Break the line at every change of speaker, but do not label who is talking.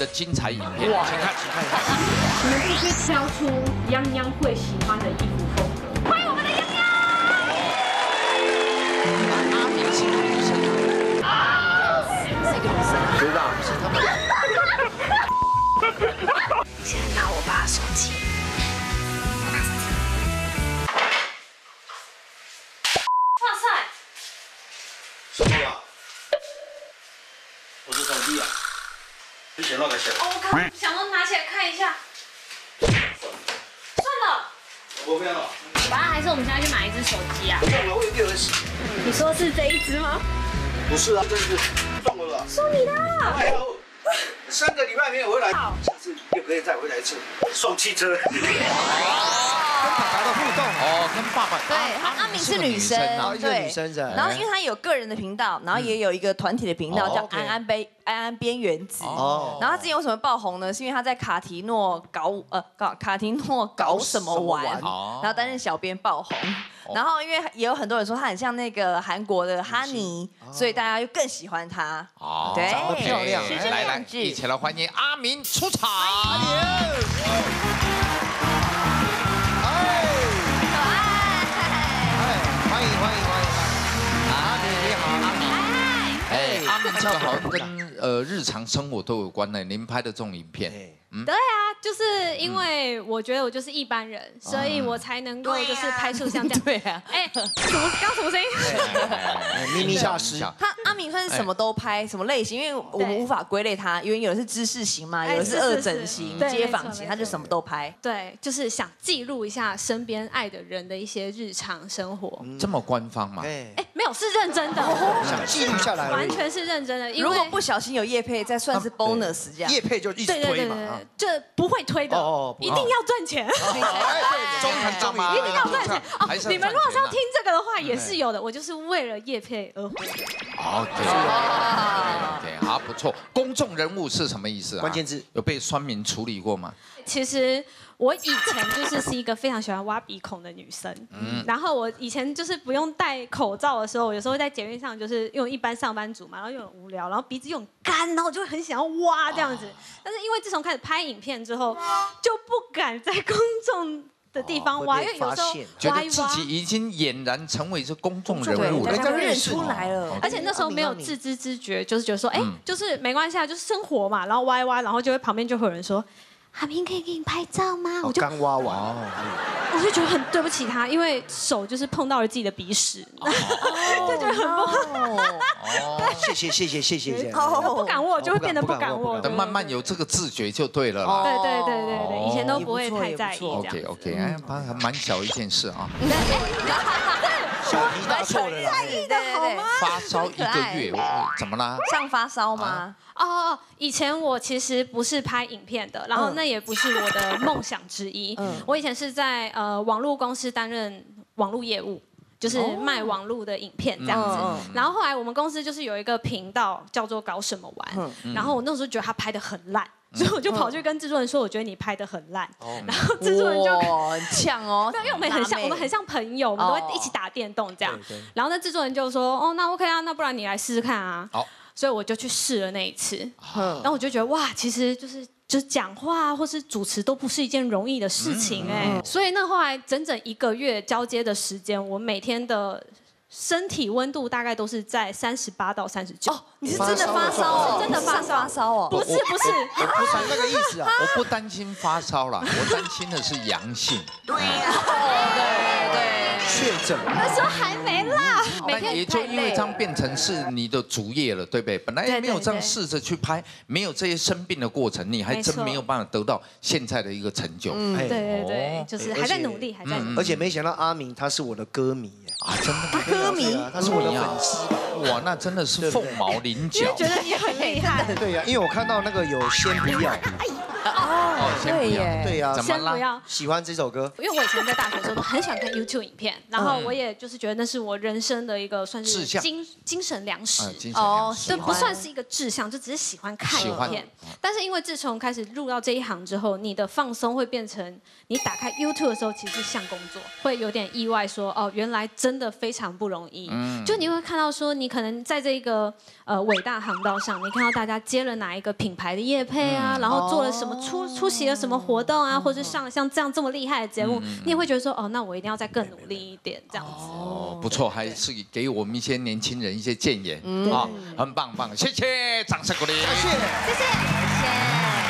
的精彩影片，请看，请看。
你们必须挑出泱泱会喜欢的衣服风格。欢迎我们的泱泱。
阿明是女生。
是一个女生，
知道是他们。
现在拿我爸的手机。
哇塞！
什么啊？我是手机啊，你写那个写。
哦，我刚想说拿起来看一下。算了，
我不要了。
爸，还是我们现在去买一只手机啊？
不用了，我有第二洗。
你说是这一只吗？
不是啊，这是送我的。
送你的。
哎呦，3个礼拜没有回来，下次又可以再回来一次，送汽车。
跟爸爸的互动
哦，跟爸爸。
对，阿明是女生，
哦，一个女生是。
然后因为她有个人的频道，然后也有一个团体的频道叫安安边缘子。哦。然后她之前为什么爆红呢？是因为她在卡提诺搞什么玩，然后担任小编爆红。然后因为也有很多人说她很像那个韩国的哈尼，所以大家又更喜欢她。
哦，
对，
长得漂亮。
来，一起来欢迎阿明出场。
欢迎！阿明你好，阿明。
哎，阿明这个好像跟日常生活都有关的，您拍的这种影片。
对啊，就是因为我觉得我就是一般人，所以我才能够就是拍出像这样。
对啊。
哎，刚什么声音？
咪咪大师。
阿明算是什么都拍，什么类型？因为我们无法归类他，因为有的是知识型嘛，有的是恶整型、街访型，他就什么都拍。
对，就是想记录一下身边爱的人的一些日常生活。
这么官方吗？
哎，没有，是认真的，
想记录下来，
完全是认真的。
如果不小心有业配，再算是 bonus 这样。
业配就一直推嘛。
这不会推的，一定要赚钱。
终于
一定要赚钱哦！你们如果是要听这个的话，也是有的。我就是为了业配而活的。
OK， 好，不错。公众人物是什么意思啊？
关键字
有被酸民处理过吗？
其实我以前是一个非常喜欢挖鼻孔的女生，然后我以前就是不用戴口罩的时候，我有时候会在捷运上就是因为一般上班族嘛，然后又很无聊，然后鼻子又很干，然后我就会很想要挖这样子。但是因为自从开始拍影片之后，就不敢在公众的地方挖，因为有时候
觉得自己已经俨然成为是公众人物了，
人家认出来了。
而且那时候没有自知之觉，就是觉得说，哎，就是没关系啊，就是生活嘛，然后挖一挖，然后就会旁边就会有人说。阿明可以给你拍照吗？
我就刚挖完，
我就觉得很对不起他，因为手就是碰到了自己的鼻屎，就觉得很不好。
谢谢。
不敢握就会变得不敢握。
等慢慢有这个自觉就对了啦。
对，以前都不会太在意。
OK， 哎，还蛮小一件事啊。
小题大做了啦。
在意的好吗？
发烧1个月，怎么啦？
像发烧吗？
哦，以前我其实不是拍影片的，然后那也不是我的梦想之一。我以前是在网络公司担任网络业务，就是卖网络的影片这样子。然后后来我们公司就是有一个频道叫做搞什么玩，然后我那时候觉得他拍的很烂。所以我就跑去跟制作人说，我觉得你拍的很烂。然后制作人就
很呛哦，
因为我们很像朋友，我们都会一起打电动这样。然后那制作人就说，哦，那 OK 啊，那不然你来试试看啊。所以我就去试了那一次，然后我就觉得哇，其实就是讲话或是主持都不是一件容易的事情哎。所以那后来整整1个月交接的时间，我每天的身体温度大概都是在38到39。
哦，你是真的发烧哦？
真的发烧哦？不是，
不是那个意思啊。
我不担心发烧啦，我担心的是阳性。
对，
确诊。
那时候还没啦，
每天也就因为这样变成是你的主业了，对不对？本来没有这样试着去拍，没有这些生病的过程，你还真没有办法得到现在的一个成就。
对，就是还在努力，还在努力。
而且没想到阿明他是我的歌迷
啊，真的
歌迷，
他是我的粉丝。
哇，那真的是凤毛麟角。
觉得你很厉害。
对呀，因为我看到那个有先不要，
先不要，
对呀，
先不要。
喜欢这首歌，
因为我以前在大学的时候都很喜欢看 YouTube 影片，然后我也就是觉得那是我人生的一个算是精神粮食。
哦，
这不算是一个志向，就只是喜欢看影片。但是因为自从开始入到这一行之后，你的放松会变成你打开 YouTube 的时候，其实像工作，会有点意外说哦，原来真的非常不容易。就你会看到说，你可能在这个伟大航道上，你看到大家接了哪一个品牌的业配啊，然后做了什么出席了什么活动啊，或者上了像这么厉害的节目，你也会觉得说哦，那我一定要再更努力一点这样子。
哦，不错，还是给我们一些年轻人一些建言啊，很棒，谢谢，掌声鼓励，
谢谢。